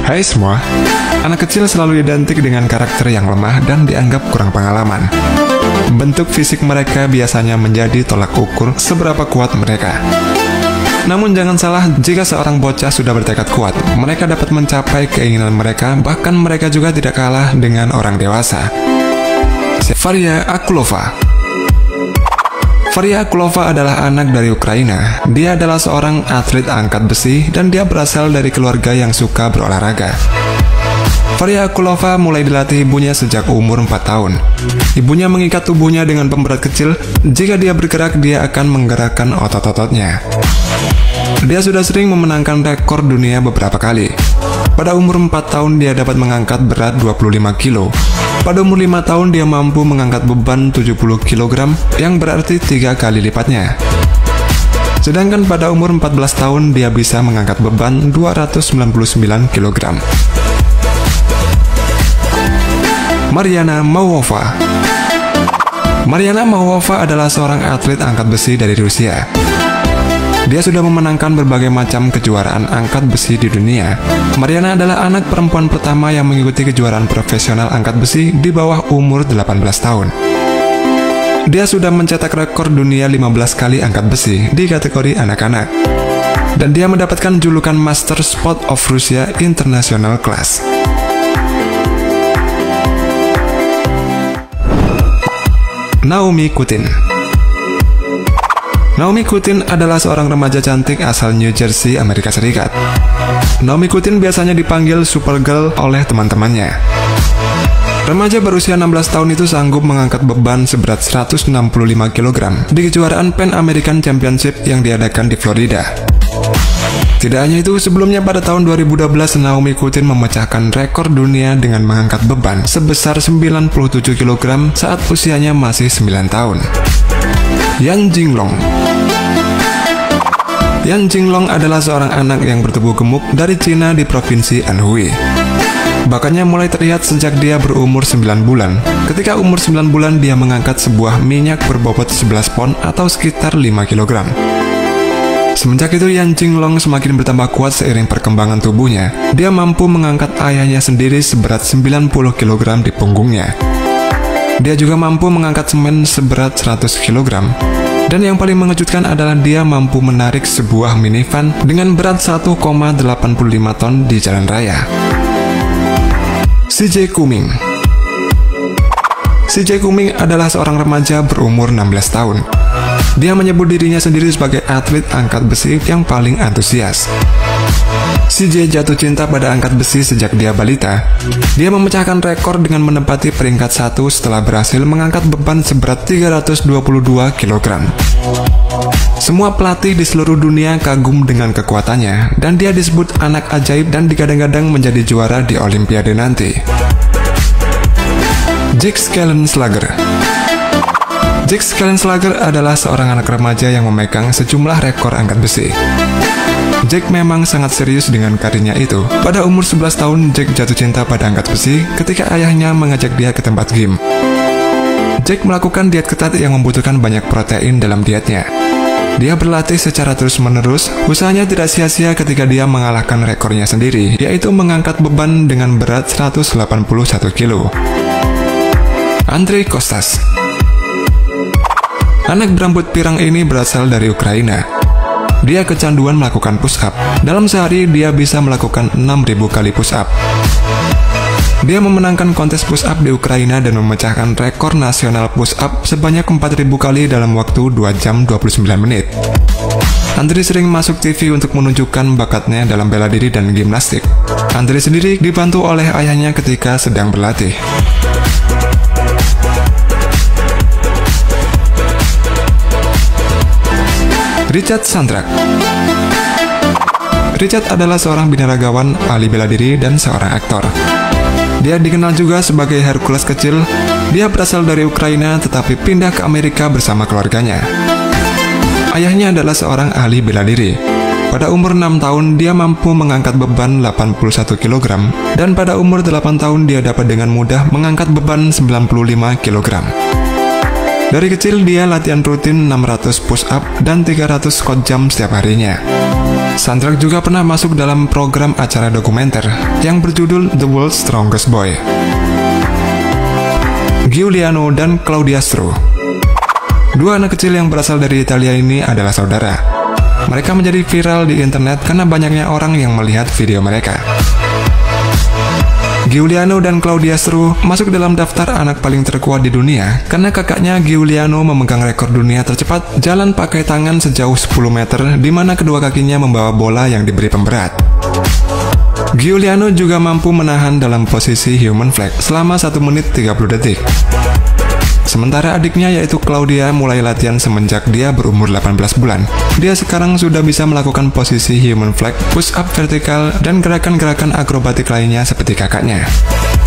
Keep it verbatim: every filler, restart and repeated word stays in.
Hai semua, anak kecil selalu identik dengan karakter yang lemah dan dianggap kurang pengalaman. Bentuk fisik mereka biasanya menjadi tolak ukur seberapa kuat mereka. Namun jangan salah, jika seorang bocah sudah bertekad kuat, mereka dapat mencapai keinginan mereka, bahkan mereka juga tidak kalah dengan orang dewasa. Varia Akulova. Varia Akulova adalah anak dari Ukraina. Dia adalah seorang atlet angkat besi dan dia berasal dari keluarga yang suka berolahraga. Varia Akulova mulai dilatih ibunya sejak umur empat tahun. Ibunya mengikat tubuhnya dengan pemberat kecil. Jika dia bergerak, dia akan menggerakkan otot-ototnya. Dia sudah sering memenangkan rekor dunia beberapa kali. Pada umur empat tahun, dia dapat mengangkat berat dua puluh lima kilo. Pada umur lima tahun, dia mampu mengangkat beban tujuh puluh kilogram, yang berarti tiga kali lipatnya. Sedangkan pada umur empat belas tahun, dia bisa mengangkat beban dua ratus sembilan puluh sembilan kilogram. Mariana Mauova. Mariana Mauova adalah seorang atlet angkat besi dari Rusia. Dia sudah memenangkan berbagai macam kejuaraan angkat besi di dunia. Mariana adalah anak perempuan pertama yang mengikuti kejuaraan profesional angkat besi di bawah umur delapan belas tahun. Dia sudah mencetak rekor dunia lima belas kali angkat besi di kategori anak-anak. Dan dia mendapatkan julukan Master Sport of Russia International Class. Naomi Kutin. Naomi Kutin adalah seorang remaja cantik asal New Jersey, Amerika Serikat. Naomi Kutin biasanya dipanggil Supergirl oleh teman-temannya. Remaja berusia enam belas tahun itu sanggup mengangkat beban seberat seratus enam puluh lima kilogram di kejuaraan Pan American Championship yang diadakan di Florida. Tidak hanya itu, sebelumnya pada tahun dua ribu dua belas, Naomi Kutin memecahkan rekor dunia dengan mengangkat beban sebesar sembilan puluh tujuh kilogram saat usianya masih sembilan tahun. Yan Jinglong. Yan Jinglong adalah seorang anak yang bertubuh gemuk dari Cina di provinsi Anhui. Bakatnya mulai terlihat sejak dia berumur sembilan bulan. Ketika umur sembilan bulan, dia mengangkat sebuah minyak berbobot sebelas pon atau sekitar lima kilogram. Semenjak itu, Yan Jinglong semakin bertambah kuat seiring perkembangan tubuhnya. Dia mampu mengangkat ayahnya sendiri seberat sembilan puluh kilogram di punggungnya. Dia juga mampu mengangkat semen seberat seratus kilogram. Dan yang paling mengejutkan adalah dia mampu menarik sebuah minivan dengan berat satu koma delapan puluh lima ton di jalan raya. C J Kuming. C J Kuming adalah seorang remaja berumur enam belas tahun. Dia menyebut dirinya sendiri sebagai atlet angkat besi yang paling antusias. C J jatuh cinta pada angkat besi sejak dia balita. Dia memecahkan rekor dengan menempati peringkat satu setelah berhasil mengangkat beban seberat tiga ratus dua puluh dua kilogram. Semua pelatih di seluruh dunia kagum dengan kekuatannya, dan dia disebut anak ajaib dan digadang-gadang menjadi juara di Olimpiade nanti. Jake Schellenslager. Jake Schellenslager adalah seorang anak remaja yang memegang sejumlah rekor angkat besi. Jake memang sangat serius dengan karirnya itu. Pada umur sebelas tahun, Jake jatuh cinta pada angkat besi ketika ayahnya mengajak dia ke tempat gym. Jake melakukan diet ketat yang membutuhkan banyak protein dalam dietnya. Dia berlatih secara terus-menerus. Usahanya tidak sia-sia ketika dia mengalahkan rekornya sendiri, yaitu mengangkat beban dengan berat seratus delapan puluh satu kilo. Andrei Kostas. Anak berambut pirang ini berasal dari Ukraina. Dia kecanduan melakukan push-up. Dalam sehari, dia bisa melakukan enam ribu kali push-up. Dia memenangkan kontes push-up di Ukraina dan memecahkan rekor nasional push-up sebanyak empat ribu kali dalam waktu dua jam dua puluh sembilan menit. Andrei sering masuk T V untuk menunjukkan bakatnya dalam bela diri dan gimnastik. Andrei sendiri dibantu oleh ayahnya ketika sedang berlatih. Richard Sandrak. Richard adalah seorang binaragawan, ahli bela diri, dan seorang aktor. Dia dikenal juga sebagai Hercules kecil. Dia berasal dari Ukraina tetapi pindah ke Amerika bersama keluarganya. Ayahnya adalah seorang ahli bela diri. Pada umur enam tahun, dia mampu mengangkat beban delapan puluh satu kilogram, dan pada umur delapan tahun dia dapat dengan mudah mengangkat beban sembilan puluh lima kilogram. Dari kecil dia latihan rutin enam ratus push up dan tiga ratus squat jump setiap harinya. Sandrak juga pernah masuk dalam program acara dokumenter yang berjudul The World's Strongest Boy. Giuliano dan Claudia Stru. Dua anak kecil yang berasal dari Italia ini adalah saudara. Mereka menjadi viral di internet karena banyaknya orang yang melihat video mereka. Giuliano dan Claudia Stru masuk dalam daftar anak paling terkuat di dunia karena kakaknya Giuliano memegang rekor dunia tercepat jalan pakai tangan sejauh sepuluh meter, di mana kedua kakinya membawa bola yang diberi pemberat. Giuliano juga mampu menahan dalam posisi human flag selama satu menit tiga puluh detik. Sementara adiknya yaitu Claudia mulai latihan semenjak dia berumur delapan belas bulan. Dia sekarang sudah bisa melakukan posisi human flag, push up vertikal, dan gerakan-gerakan akrobatik lainnya seperti kakaknya.